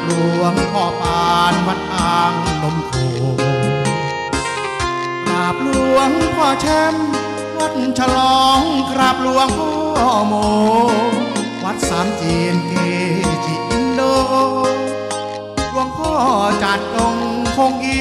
หลวงพ่อปานวัดอ่างนมโขงกราบหลวงพ่อแชมป์วัดฉลองกราบหลวงพ่อโมวัดสามจีนเกจิอินโดหลวงพ่อจัดตรงคงอี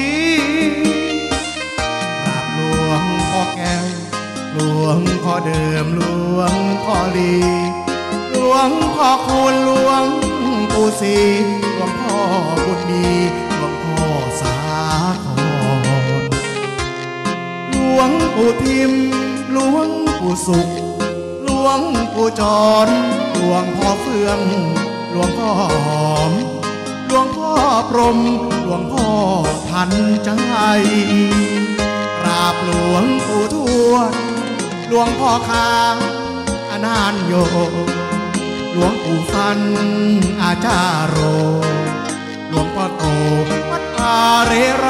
กราบหลวงพ่อแก้วหลวงพ่อเดิมหลวงพ่อลีหลวงพ่อคูณหลวงปู่ศรีหลวงพ่อบุญมีหลวงพ่อสาครหลวงปู่ทิมหลวงปู่สุขหลวงปู่จรหลวงพ่อเฟืองหลวงพ่อหอมหลวงพ่อพรหมหลวงพ่อทันใจกราบหลวงปู่ทวดหลวงพ่อคางอานานโยหลวงปู่ฟันอาจารโรหลวงพ่อโตวัดอาเรไร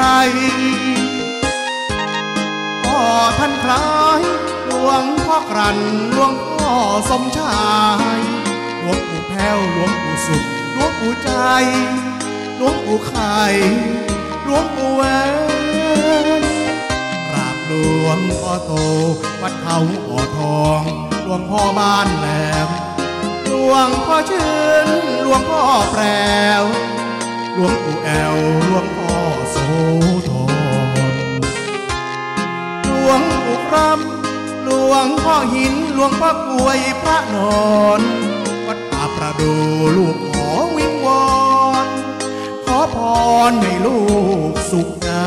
พ่อท่านคล้ายหลวงพ่อกรันหลวงพ่อสมชายหลวงปู่แพ้วหลวงปู่สุขหลวงปู่ใจหลวงปู่ไข่หลวงปู่แหวนกราบหลวงพ่อโตวัดเขาบ่อทองหลวงพ่อบ้านแหลมหลวงพ่อชื่นหลวงพ่อแปรวหลวงปู่แอวหลวงพ่อโสธรหลวงปู่คำหลวงพ่อหินหลวงพ่อกล้วยพระนอนวัดป่าประดูลูกขอวิงวอนขอพรให้ลูกสุขใจ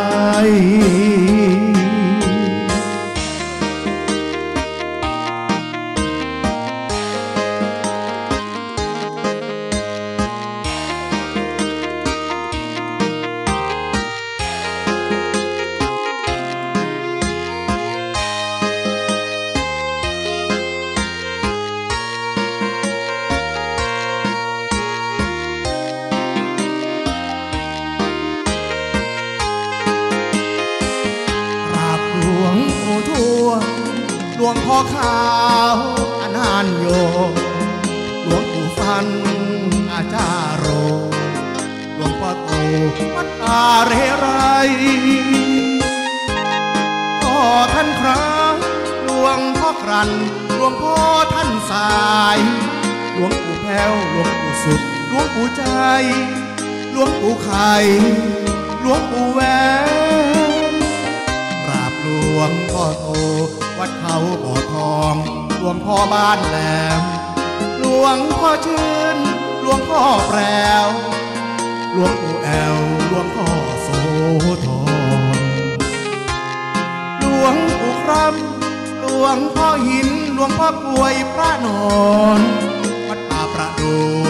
หลวงพ่อขาวอานานโยหลวงปู่ฟันอาจารโรหลวงพ่อโตวัดอาเรไรพ่อท่านคร้าหลวงพ่อกรันหลวงพ่อท่านสายหลวงปู่แพ้วหลวงปู่สุดหลวงปู่ใจหลวงปู่ไข่หลวงปู่แหวนกราบหลวงพ่อโตวัดเขาบ่อทองหลวงพ่อบ้านแหลมหลวงพ่อชื่นหลวงพ่อแปรวหลวงปู่แอวหลวงพ่อโสธรหลวงปู่คำหลวงพ่อหินหลวงพ่อกล้วยพระนอนวัดป่าประดู